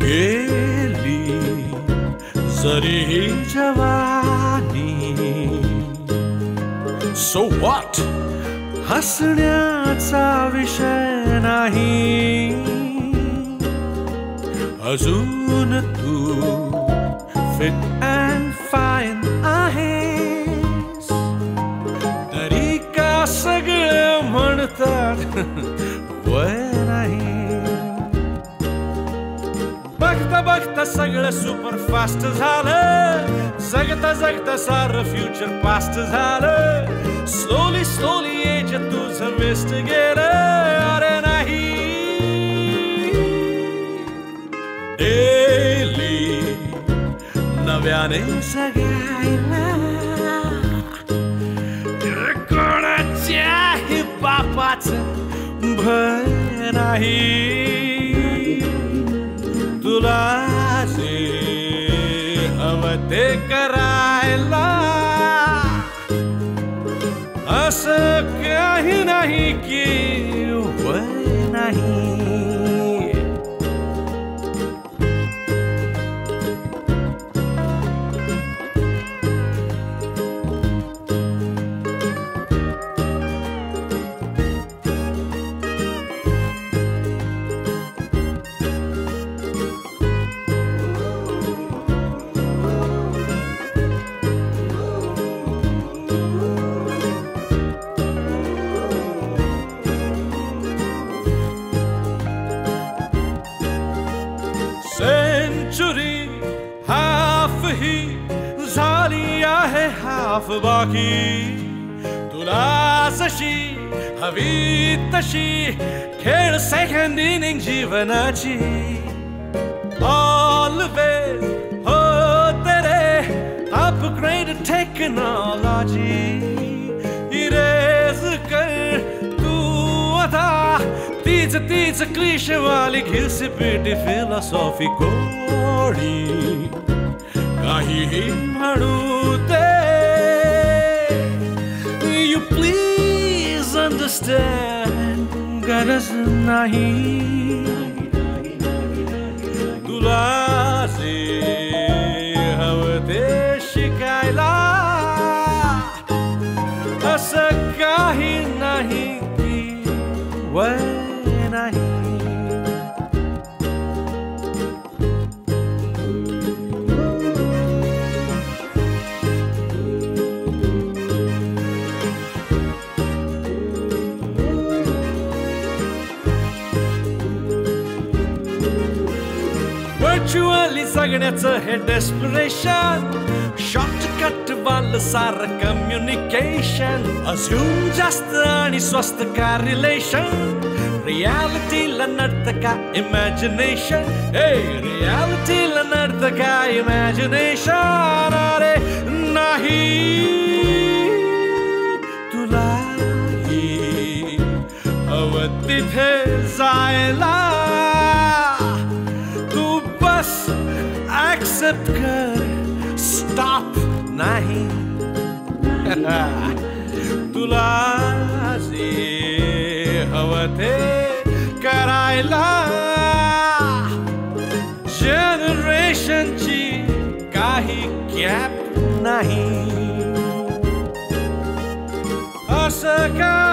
गेली जरी ही जवानी. So what? हसण्याचा विषय नाही. अजून तू fit and fine आहेस. तरी का सगळे म्हणतात वय नाही. बघता बघता सगळं सुपर फास्ट झालं. जगता जगता सारं फ्युचर पास्ट झालं. स्लोली स्लोली एज तुझं वेस्ट गेलं. अरे नाही डेली नव्याने जगायला कोणाच्याही बापाचं भय नाही. तुला जे हवं ते करायला असं काही नाही की वय नाही. सेंचुरी हाफ ही झाली आहे हाफ बाकी. तुला जशी हवी तशी खेळ सेकंड इनिंग जीवनाची. ऑलवेज होते रे अपग्रेड टेक्नॉलॉजी. इरेज कर तू आता तीच तीच क्लिशेवाली घिसपिटी फिलॉसॉफी कोणी काहीही म्हणू दे. यू प्लीज अंडरस्टँड गरज नाही. तुला जे हवं ते शिकायला असं काही नाही की वय नाही. व्हर्च्युअली जगण्याचं हे डेस्परेशन. शॉर्टकट वाल सारं कम्युनिकेशन. अजून जास्त आणि स्वस्त का रिलेशन. रियालिटीला नडतं का इमॅजिनेशन. हे रियालिटीला नडतं का इमॅजिनेशन. अरे नाही तुलाही हवं तिथे जायला. तू बस ऍक्सेप्ट कर स्टॉप नाही. तुला जे हवं ते करायला जनरेशनची काही गॅप नाही. असं का